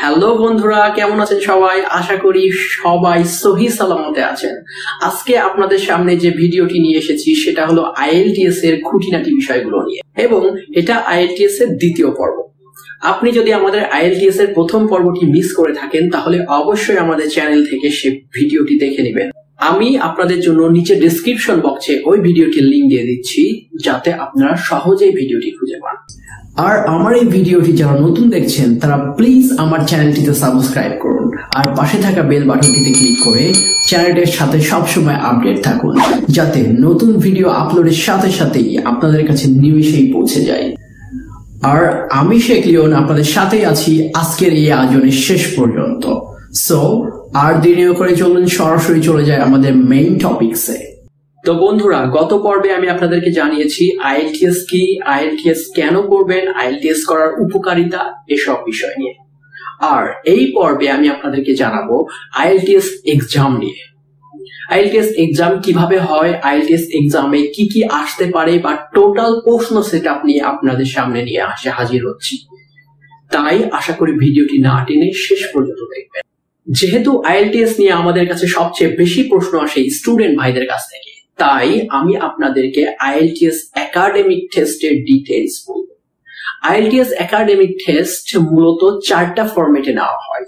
Hello বন্ধুরা, কেমন আছেন সবাই? আশা করি সবাই সহি সালামতে আছেন। আজকে আপনাদের সামনে যে ভিডিওটি নিয়ে এসেছি সেটা হলো IELTS এর খুঁটিনাটি বিষয়গুলো নিয়ে, এবং এটা IELTS এর দ্বিতীয় পর্ব। আপনি যদি আমাদের IELTS এর প্রথম পর্বটি মিস করে থাকেন তাহলে অবশ্যই আমাদের চ্যানেল থেকে সে ভিডিওটি দেখে নেবেন। আমি আপনাদের জন্য নিচে ডেসক্রিপশন বক্সে ওই ভিডিওটির লিংক দিয়ে দিচ্ছি যাতে আপনারা সহজেই ভিডিওটি খুঁজে পান। আর আমার এই ভিডিওটি যারা নতুন দেখছেন তারা প্লিজ আমার চ্যানেলটিতে সাবস্ক্রাইব করুন আর পাশে থাকা বেল বাটনটিতে ক্লিক করে চ্যানেলের সাথে সবসময় আপডেট থাকুন, যাতে নতুন ভিডিও আপলোডের সাথে সাথেই আপনাদের কাছে নিমেষেই পৌঁছে যায়। আর আমি শেখ লিওন আপনাদের সাথেই আছি আজকের এই আয়োজনের শেষ পর্যন্ত। সো আর দেরি করে চলুন সরাসরি চলে যায় আমাদের মেইন টপিকসে। তো বন্ধুরা, গত পর্বে আমি আপনাদেরকে জানিয়েছি IELTS কি, IELTS কেন করবেন, IELTS করার উপকারিতা, এসব বিষয় নিয়ে। আর এই পর্বে আমি আপনাদেরকে জানাবো IELTS এক্সাম নিয়ে। IELTS এক্সাম কিভাবে হয়, IELTS এক্সামে কি কি আসতে পারে, বা টোটাল প্রশ্ন সেটআপ নিয়ে আপনাদের সামনে নিয়ে হাজির হচ্ছি। তাই আশা করি ভিডিওটি না টেনে শেষ পর্যন্ত দেখবেন। যেহেতু IELTS নিয়ে আমাদের কাছে সবচেয়ে বেশি প্রশ্ন আসে স্টুডেন্ট ভাইদের কাছ থেকে, তাই আমি আপনাদেরকে IELTS একাডেমিক টেস্টের ডিটেইলস বলবো। IELTS একাডেমিক টেস্ট মূলত 4টা ফরম্যাটে নেওয়া হয়: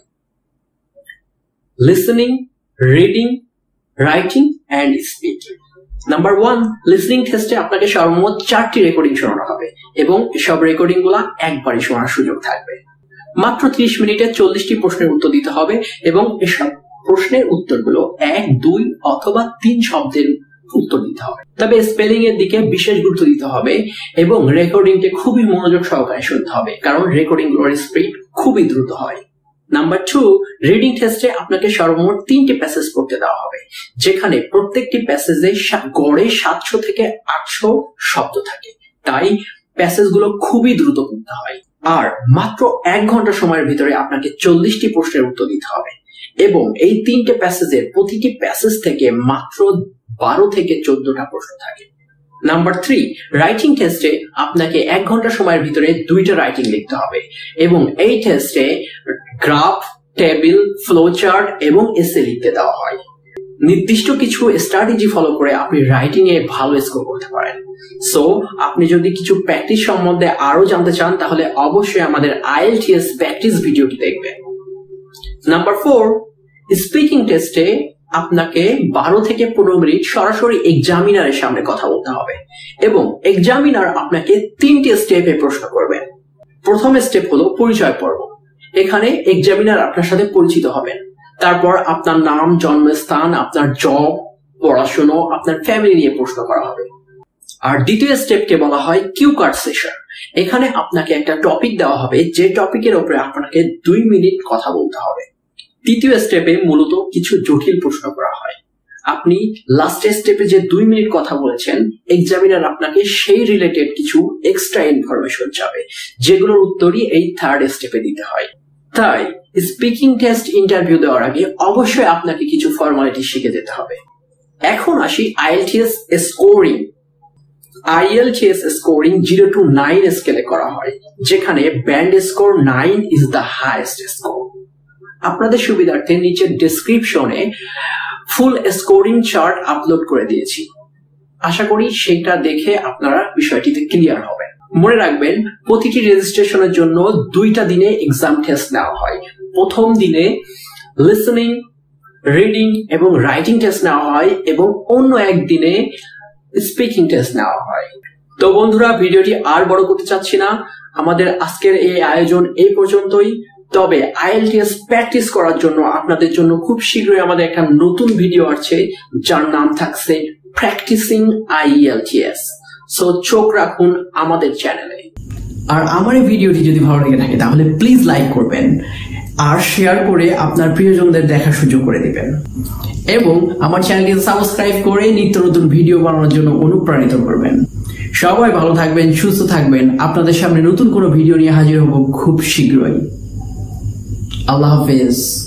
listening, reading, writing and speaking. Number 1, listening টেস্টে আপনাকে সর্বমোট 4টি রেকর্ডিং শোনানো হবে এবং এসব রেকর্ডিং গুলা একবারই শোনার সুযোগ থাকবে। মাত্র 30 মিনিটে 40টি প্রশ্নের উত্তর দিতে হবে এবং এসব প্রশ্নের উত্তরগুলো 1, 2 অথবা 3 শব্দের উত্তর দিতে হবে। তবে স্পেলিং এর দিকে বিশেষ গুরুত্ব দিতে হবে এবং রেকর্ডিংকে খুবই মনোযোগ সহকারে শুনতে হবে, কারণ রেকর্ডিং গুলোর স্পিড খুবই দ্রুত হয়। নাম্বার 2, রিডিং টেস্টে আপনাকে সর্বমোট 3টি প্যাসেজ পড়তে দেওয়া হবে, যেখানে প্রত্যেকটি প্যাসেজে গড়ে 700 থেকে 800 শব্দ থাকে, তাই প্যাসেজ গুলো খুবই দ্রুত পড়তে হয়। আর মাত্র 1 ঘন্টা সময়ের ভিতরে আপনাকে 40টি প্রশ্নের উত্তর দিতে হবে এবং এই 3টে প্যাসেজের প্রতিটি প্যাসেজ থেকে মাত্র 12 থেকে 14টা প্রশ্ন থাকে। নাম্বার 3, রাইটিং টেস্টে আপনাকে 1 ঘন্টা সময়ের ভিতরে 2টা রাইটিং লিখতে হবে এবং এই টেস্টে গ্রাফ, টেবিল, ফ্লো চার্ট এবং এসে লিখতে দেওয়া হয়। নির্দিষ্ট কিছু স্ট্র্যাটেজি ফলো করে আপনি রাইটিং এ ভালো স্কোর করতে পারেন। সো আপনি যদি কিছু প্র্যাকটিস সম্বন্ধে আরো জানতে চান তাহলে অবশ্যই আমাদের IELTS প্র্যাকটিস ভিডিওটি দেখবেন। নাম্বার 4, স্পিকিং টেস্টে আপনাকে 12 থেকে 15 মিনিট সরাসরি এক্সামিনারের সামনে কথা বলতে হবে এবং এক্সামিনার আপনাকে 3টি স্টেপে প্রশ্ন করবেন। প্রথম স্টেপ হলো পরিচয় পর্ব। এখানে এক্সামিনার আপনার সাথে পরিচিত হবেন, তারপর আপনার নাম, জন্মস্থান, আপনার জব, পড়াশোনা, আপনার ফ্যামিলি নিয়ে প্রশ্ন করা হবে। আর দ্বিতীয় স্টেপকে বলা হয় কিউ কার্ড সেশন। এখানে আপনাকে একটা টপিক দেওয়া হবে, যে টপিকের উপরে আপনাকে 2 মিনিট কথা বলতে হবে। তৃতীয় স্টেপে মূলত কিছু জটিল প্রশ্ন করা হয়। আপনি লাস্টের স্টেপে যে 2 মিনিট কথা বলেছেন, এক্সামিনার আপনাকে সেই রিলেটেড কিছু এক্সট্রা ইনফরমেশন চাবে, যেগুলোর উত্তরই এই 3rd স্টেপে দিতে হয়। তাই স্পিকিং টেস্ট ইন্টারভিউ দেওয়ার আগে অবশ্যই আপনাকে কিছু ফর্মালিটি শিখে যেতে হবে। এখন আসি IELTS scoring. IELTS scoring 0 to 9 স্কেলে করা হয়, যেখানে band score 9 is the highest score. আপনাদের সুবিধার্থে নিচে ডেসক্রিপশনে ফুল স্কোরিং চার্ট আপলোড করে দিয়েছি। আশা করি সেটা দেখে আপনারা বিষয়টিতে ক্লিয়ার হবেন। মনে রাখবেন, প্রতিটি রেজিস্ট্রেশনের জন্য 2টা দিনে এক্সাম টেস্ট নেওয়া হয়। প্রথম দিনে লিসেনিং, রিডিং এবং রাইটিং টেস্ট নেওয়া হয় এবং অন্য একদিনে স্পিকিং টেস্ট নেওয়া হয়। তো বন্ধুরা, ভিডিওটি আর বড় করতে চাচ্ছি না, আমাদের আজকের এই আয়োজন এই পর্যন্তই। তবে IELTS প্র্যাকটিস করার জন্য আপনাদের জন্য খুব শীঘ্রই আমাদের একটা নতুন ভিডিও আসছে, যার নাম থাকছে প্র্যাকটিসিং IELTS। সো চোখ রাখুন আমাদের চ্যানেলে। আর আমার এই ভিডিওটি যদি ভালো লেগে থাকে তাহলে প্লিজ লাইক করবেন আর শেয়ার করে আপনার প্রিয়জনদের দেখার সুযোগ করে দিবেন এবং আমার চ্যানেলটি সাবস্ক্রাইব করে নিত্য নতুন ভিডিও বানানোর জন্য অনুপ্রাণিত করবেন। সবাই ভালো থাকবেন, সুস্থ থাকবেন। আপনাদের সামনে নতুন কোনো ভিডিও নিয়ে হাজির হব খুব শীঘ্রই। আল্লাহ হাফেজ।